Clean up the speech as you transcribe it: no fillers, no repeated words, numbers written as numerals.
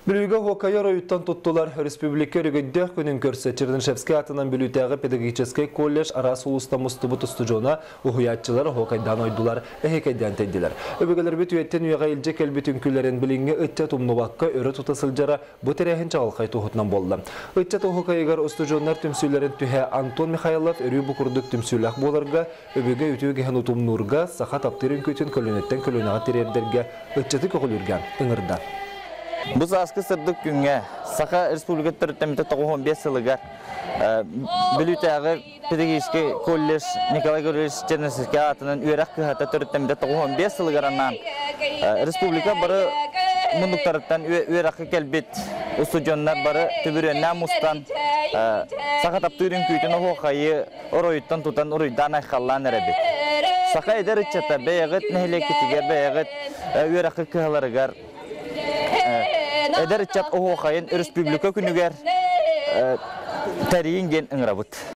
Білуге Хокайар ойыттан тұттылар республика өрігіддер күнін көрсе Чернышевский атынан білутәғі педагогический колледж арасы ұлыста мұстыбы тұсты жона ұхуятчылар Хокайдан ойдылар, әхекайдан тәйділер. Өбігілер бүт үйеттен үйеға елже кәлбет үнкілерін білінге үтте тұмнубаққа өрі тұтасылжара бұт әрәхін чағалқай тұхытынан болды. Үтте Хокайгар ұсты жонлар түмсүйлерін түхе Антон Михайлов өрі бұқырдық түмсүйләқ боларға, өбіге үтіге хән ұтымнурға сақа таптырын көтін көлінеттен көлінаға терердерге үттеті көғілірген ұңырда. Біз асқы сырдық күнге Сақа Республика түріттемді 95 сылыға білутәғі педагогический колледж Николай Гаврилович Чернышевский атынан үйерақ күйхата түріттемді 95 сылығараннан республика бары мұндықтарыттан үйерақ кәлбет ұстыжонлар бары түбіреннен мұстан Сақа таптырын көйтін оғайы оройыттан тұтан оройдан айқаллан әрәбет. Сақа едер үтчата бәйіғіт нәхілекетігер бәйіғіт үйерақ күйхаларығар Эдер чат охо хайын республика күнүгер тарийин ген ыңрабыт.